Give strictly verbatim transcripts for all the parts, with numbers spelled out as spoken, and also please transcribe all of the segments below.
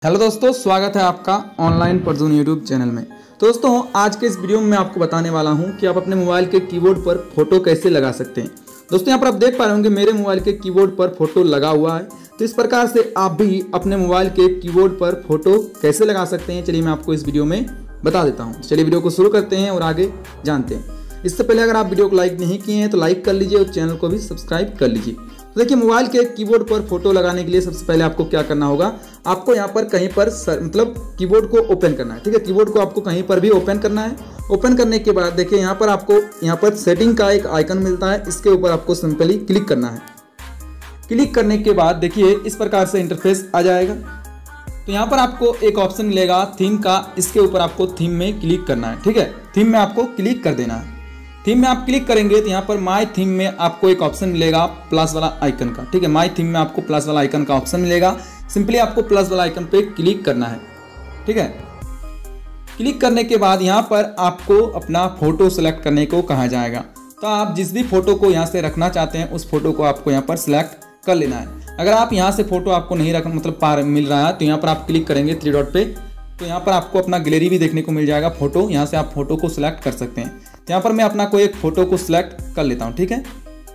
Hello दोस्तों, स्वागत है आपका ऑनलाइन परजून यूट्यूब चैनल में। तो दोस्तों, आज के इस वीडियो में मैं आपको बताने वाला हूं कि आप अपने मोबाइल के कीबोर्ड पर फोटो कैसे लगा सकते हैं। दोस्तों, यहाँ पर आप देख पा रहे होंगे मेरे मोबाइल के कीबोर्ड पर फोटो लगा हुआ है। तो इस प्रकार से आप भी अपने मोबाइल के कीबोर्ड पर फोटो कैसे लगा सकते हैं, चलिए मैं आपको इस वीडियो में बता देता हूँ। चलिए वीडियो को शुरू करते हैं और आगे जानते हैं। इससे पहले अगर आप वीडियो को लाइक नहीं किए हैं तो लाइक कर लीजिए और चैनल को भी सब्सक्राइब कर लीजिए। तो देखिए, मोबाइल के कीबोर्ड पर फोटो लगाने के लिए सबसे पहले आपको क्या करना होगा, आपको यहाँ पर कहीं पर सर, मतलब कीबोर्ड को ओपन करना है। ठीक है, कीबोर्ड को आपको कहीं पर भी ओपन करना है। ओपन करने के बाद देखिए यहाँ पर आपको यहाँ पर सेटिंग का एक आइकन मिलता है, इसके ऊपर आपको सिंपली क्लिक करना है। क्लिक करने के बाद देखिए इस प्रकार से इंटरफेस आ जाएगा। तो यहाँ पर आपको एक ऑप्शन मिलेगा थीम का, इसके ऊपर आपको थीम में क्लिक करना है। ठीक है, थीम में आपको क्लिक कर देना है। थीम में आप क्लिक करेंगे तो यहाँ पर माय थीम में आपको एक ऑप्शन मिलेगा प्लस वाला आइकन का। ठीक है, माय थीम में आपको प्लस वाला आइकन का ऑप्शन मिलेगा। सिंपली आपको प्लस वाला आइकन पे क्लिक करना है। ठीक है, क्लिक करने के बाद यहाँ पर आपको अपना फोटो सेलेक्ट करने को कहा जाएगा। तो आप जिस भी फोटो को यहाँ से रखना चाहते हैं उस फोटो को आपको यहाँ पर सिलेक्ट कर लेना है। अगर आप यहाँ से फोटो आपको नहीं रख मतलब पार मिल रहा है तो यहाँ पर आप क्लिक करेंगे थ्री डॉट पे, तो यहाँ पर आपको अपना गैलरी भी देखने को मिल जाएगा फोटो। यहाँ से आप फोटो को सिलेक्ट कर सकते हैं। यहाँ पर मैं अपना कोई एक फोटो को सिलेक्ट कर लेता हूँ। ठीक है,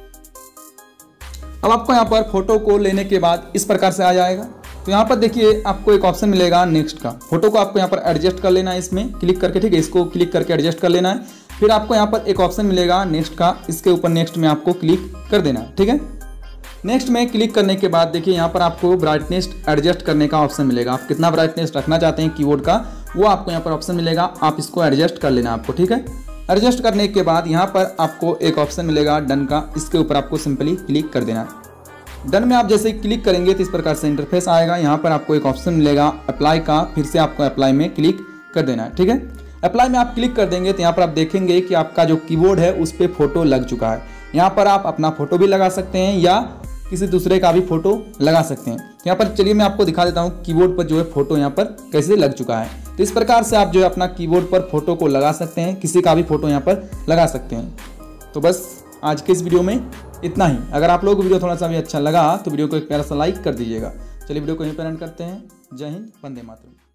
अब आपको यहाँ पर फोटो को लेने के बाद इस प्रकार से आ जाएगा। तो यहाँ पर देखिए आपको एक ऑप्शन मिलेगा नेक्स्ट का। फोटो को आपको यहाँ पर एडजस्ट कर लेना है, इसमें क्लिक करके। ठीक है, इसको क्लिक करके एडजस्ट कर लेना है। फिर आपको यहाँ पर एक ऑप्शन मिलेगा नेक्स्ट का, इसके ऊपर नेक्स्ट में आपको क्लिक कर देना है। ठीक है, नेक्स्ट में क्लिक करने के बाद देखिए यहाँ पर आपको ब्राइटनेस एडजस्ट करने का ऑप्शन मिलेगा। आप कितना ब्राइटनेस रखना चाहते हैं कीबोर्ड का वो आपको यहाँ पर ऑप्शन मिलेगा, आप इसको एडजस्ट कर लेना आपको। ठीक है, एडजस्ट करने के बाद यहाँ पर आपको एक ऑप्शन मिलेगा डन का, इसके ऊपर आपको सिंपली क्लिक कर देना है। डन में आप जैसे क्लिक करेंगे तो इस प्रकार से इंटरफेस आएगा। यहाँ पर आपको एक ऑप्शन मिलेगा अप्लाई का, फिर से आपको अप्लाई में क्लिक कर देना है। ठीक है, अप्लाई में आप क्लिक कर देंगे तो यहाँ पर आप देखेंगे कि आपका जो कीबोर्ड है उस पर फोटो लग चुका है। यहाँ पर आप अपना फोटो भी लगा सकते हैं या किसी दूसरे का भी फोटो लगा सकते हैं। यहाँ पर चलिए मैं आपको दिखा देता हूँ कीबोर्ड पर जो है फोटो यहाँ पर कैसे लग चुका है। तो इस प्रकार से आप जो है अपना कीबोर्ड पर फोटो को लगा सकते हैं, किसी का भी फोटो यहाँ पर लगा सकते हैं। तो बस आज के इस वीडियो में इतना ही। अगर आप लोगों को वीडियो थोड़ा सा भी अच्छा लगा तो वीडियो को एक प्यारा सा लाइक कर दीजिएगा। चलिए वीडियो को यहीं पर एंड करते हैं। जय हिंद, वंदे मातरम।